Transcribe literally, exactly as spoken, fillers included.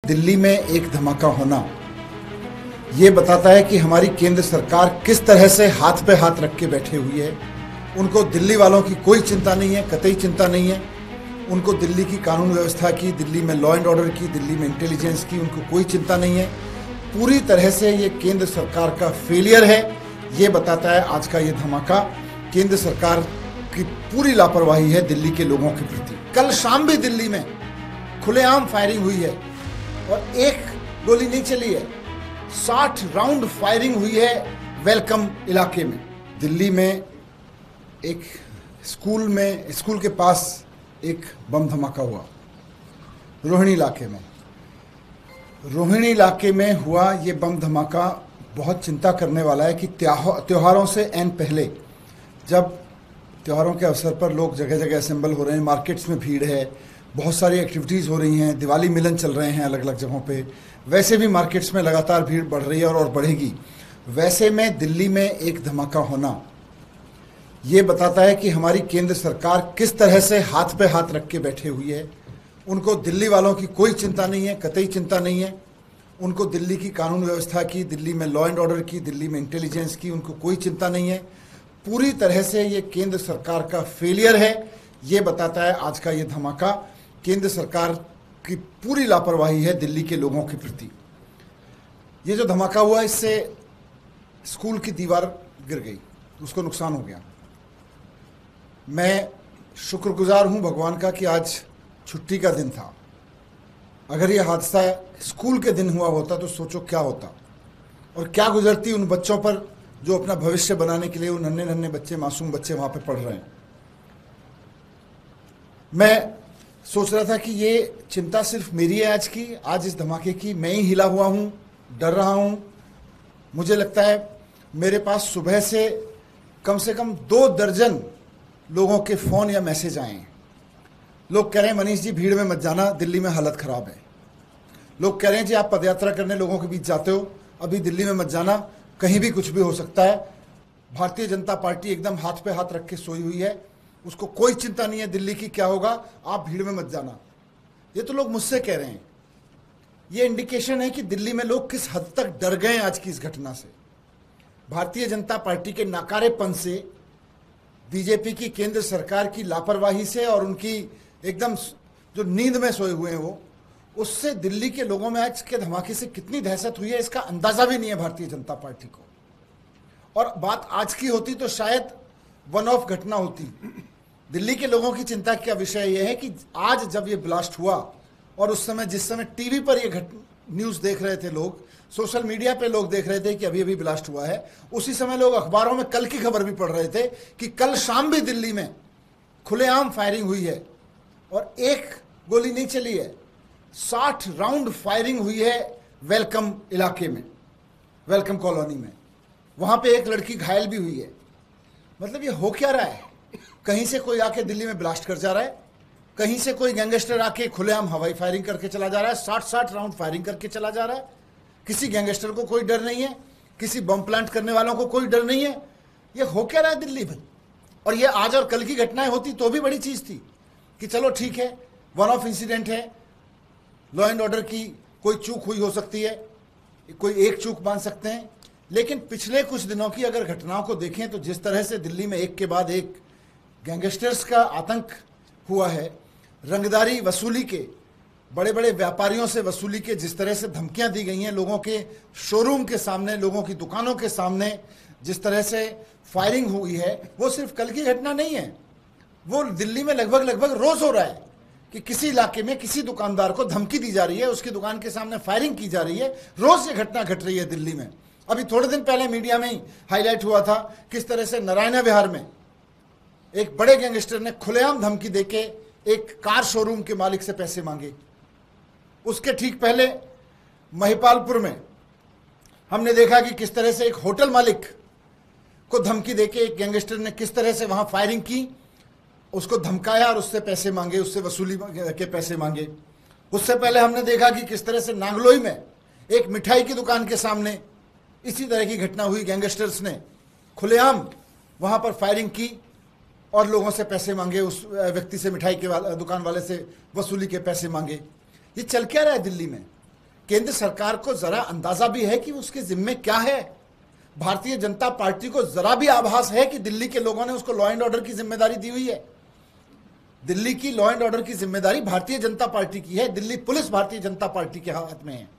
दिल्ली में एक धमाका होना ये बताता है कि हमारी केंद्र सरकार किस तरह से हाथ पे हाथ रख के बैठे हुई है। उनको दिल्ली वालों की कोई चिंता नहीं है, कतई चिंता नहीं है। उनको दिल्ली की कानून व्यवस्था की, दिल्ली में लॉ एंड ऑर्डर की, दिल्ली में इंटेलिजेंस की उनको कोई चिंता नहीं है। पूरी तरह से ये केंद्र सरकार का फेलियर है। ये बताता है आज का ये धमाका केंद्र सरकार की पूरी लापरवाही है दिल्ली के लोगों के प्रति। कल शाम भी दिल्ली में खुलेआम फायरिंग हुई है और एक गोली नहीं चली है, साठ राउंड फायरिंग हुई है वेलकम इलाके में। दिल्ली में एक स्कूल में स्कूल के पास एक बम धमाका हुआ रोहिणी इलाके में। रोहिणी इलाके में हुआ ये बम धमाका बहुत चिंता करने वाला है कि त्योहारों से एन पहले, जब त्योहारों के अवसर पर लोग जगह जगह असेंबल हो रहे हैं, मार्केट्स में भीड़ है, बहुत सारी एक्टिविटीज़ हो रही हैं, दिवाली मिलन चल रहे हैं अलग अलग जगहों पे, वैसे भी मार्केट्स में लगातार भीड़ बढ़ रही है और, और बढ़ेगी। वैसे में दिल्ली में एक धमाका होना ये बताता है कि हमारी केंद्र सरकार किस तरह से हाथ पे हाथ रख के बैठे हुई है। उनको दिल्ली वालों की कोई चिंता नहीं है, कतई चिंता नहीं है। उनको दिल्ली की कानून व्यवस्था की, दिल्ली में लॉ एंड ऑर्डर की, दिल्ली में इंटेलिजेंस की उनको कोई चिंता नहीं है। पूरी तरह से ये केंद्र सरकार का फेलियर है। ये बताता है आज का ये धमाका केंद्र सरकार की पूरी लापरवाही है दिल्ली के लोगों के प्रति। ये जो धमाका हुआ इससे स्कूल की दीवार गिर गई, उसको नुकसान हो गया। मैं शुक्रगुजार हूं भगवान का कि आज छुट्टी का दिन था। अगर ये हादसा स्कूल के दिन हुआ होता तो सोचो क्या होता और क्या गुजरती उन बच्चों पर जो अपना भविष्य बनाने के लिए, उन नन्हे नन्हे बच्चे, मासूम बच्चे वहां पे पढ़ रहे हैं। मैं सोच रहा था कि ये चिंता सिर्फ मेरी है आज की, आज इस धमाके की। मैं ही हिला हुआ हूं, डर रहा हूं। मुझे लगता है मेरे पास सुबह से कम से कम दो दर्जन लोगों के फ़ोन या मैसेज आए हैं। लोग कह रहे हैं मनीष जी भीड़ में मत जाना, दिल्ली में हालत ख़राब है। लोग कह रहे हैं जी आप पदयात्रा करने लोगों के बीच जाते हो, अभी दिल्ली में मत जाना, कहीं भी कुछ भी हो सकता है। भारतीय जनता पार्टी एकदम हाथ पे हाथ रख के सोई हुई है, उसको कोई चिंता नहीं है दिल्ली की क्या होगा, आप भीड़ में मत जाना। ये तो लोग मुझसे कह रहे हैं। ये इंडिकेशन है कि दिल्ली में लोग किस हद तक डर गए आज की इस घटना से। भारतीय जनता पार्टी के नाकारेपन से, बीजेपी की केंद्र सरकार की लापरवाही से और उनकी एकदम जो नींद में सोए हुए हैं वो, उससे दिल्ली के लोगों में आज के धमाके से कितनी दहशत हुई है इसका अंदाजा भी नहीं है भारतीय जनता पार्टी को। और बात आज की होती तो शायद वन ऑफ घटना होती। दिल्ली के लोगों की चिंता का विषय यह है कि आज जब ये ब्लास्ट हुआ और उस समय जिस समय टीवी पर ये न्यूज़ देख रहे थे लोग, सोशल मीडिया पे लोग देख रहे थे कि अभी अभी ब्लास्ट हुआ है, उसी समय लोग अखबारों में कल की खबर भी पढ़ रहे थे कि कल शाम भी दिल्ली में खुलेआम फायरिंग हुई है और एक गोली नहीं चली है, साठ राउंड फायरिंग हुई है वेलकम इलाके में, वेलकम कॉलोनी में। वहां पे एक लड़की घायल भी हुई है। मतलब ये हो क्या रहा है? कहीं से कोई आके दिल्ली में ब्लास्ट कर जा रहा है, कहीं से कोई गैंगस्टर आके खुलेआम हवाई फायरिंग करके चला जा रहा है, साठ साठ राउंड फायरिंग करके चला जा रहा है। किसी गैंगस्टर को कोई डर नहीं है, किसी बम प्लांट करने वालों को कोई डर नहीं है। ये हो क्या रहा है दिल्ली में? और ये आज और कल की घटनाएं होती तो भी बड़ी चीज थी कि चलो ठीक है, वन ऑफ इंसिडेंट है, लॉ एंड ऑर्डर की कोई चूक हुई हो सकती है, कोई एक चूक मान सकते हैं। लेकिन पिछले कुछ दिनों की अगर घटनाओं को देखें तो जिस तरह से दिल्ली में एक के बाद एक गैंगस्टर्स का आतंक हुआ है, रंगदारी वसूली के, बड़े बड़े व्यापारियों से वसूली के जिस तरह से धमकियां दी गई हैं, लोगों के शोरूम के सामने, लोगों की दुकानों के सामने जिस तरह से फायरिंग हुई है, वो सिर्फ कल की घटना नहीं है। वो दिल्ली में लगभग लगभग रोज हो रहा है कि किसी इलाके में किसी दुकानदार को धमकी दी जा रही है, उसकी दुकान के सामने फायरिंग की जा रही है। रोज ये घटना घट रही है दिल्ली में। अभी थोड़े दिन पहले मीडिया में ही हाईलाइट हुआ था किस तरह से नारायण विहार में एक बड़े गैंगस्टर ने खुलेआम धमकी देके एक कार शोरूम के मालिक से पैसे मांगे। उसके ठीक पहले महिपालपुर में हमने देखा कि किस तरह से एक होटल मालिक को धमकी देके एक गैंगस्टर ने किस तरह से वहां फायरिंग की, उसको धमकाया और उससे पैसे मांगे, उससे वसूली के पैसे मांगे। उससे पहले हमने देखा कि किस तरह से नांगलोई में एक मिठाई की दुकान के सामने इसी तरह की घटना हुई। गैंगस्टर्स ने खुलेआम वहां पर फायरिंग की और लोगों से पैसे मांगे, उस व्यक्ति से, मिठाई के वाला, दुकान वाले से वसूली के पैसे मांगे। ये चल क्या रहा है दिल्ली में? केंद्र सरकार को जरा अंदाजा भी है कि उसके जिम्मे क्या है? भारतीय जनता पार्टी को जरा भी आभास है कि दिल्ली के लोगों ने उसको लॉ एंड ऑर्डर की जिम्मेदारी दी हुई है? दिल्ली की लॉ एंड ऑर्डर की जिम्मेदारी भारतीय जनता पार्टी की है। दिल्ली पुलिस भारतीय जनता पार्टी के हाथ में है।